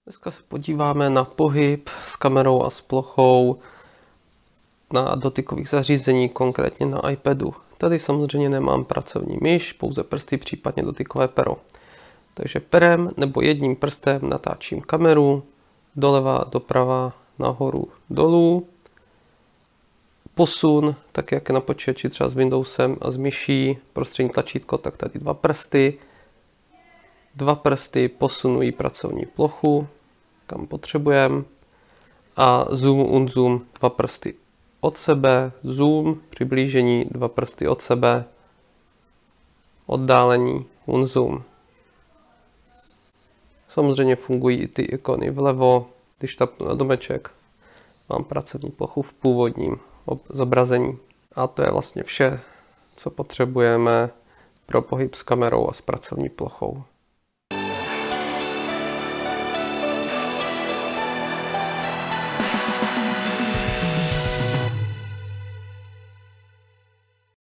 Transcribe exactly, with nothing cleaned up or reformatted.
Dneska se podíváme na pohyb s kamerou a s plochou na dotykových zařízení, konkrétně na iPadu. Tady samozřejmě nemám pracovní myš, pouze prsty, případně dotykové pero. Takže perem nebo jedním prstem natáčím kameru doleva, doprava, nahoru, dolů. Posun, tak jak je na počítači třeba s Windowsem a s myší, prostřední tlačítko, tak tady dva prsty. Dva prsty posunují pracovní plochu, kam potřebujeme. A zoom, unzoom, dva prsty od sebe, zoom, přiblížení, dva prsty od sebe, oddálení, unzoom. Samozřejmě fungují i ty ikony vlevo, když tapnu na domeček, mám pracovní plochu v původním zobrazení. A to je vlastně vše, co potřebujeme pro pohyb s kamerou a s pracovní plochou.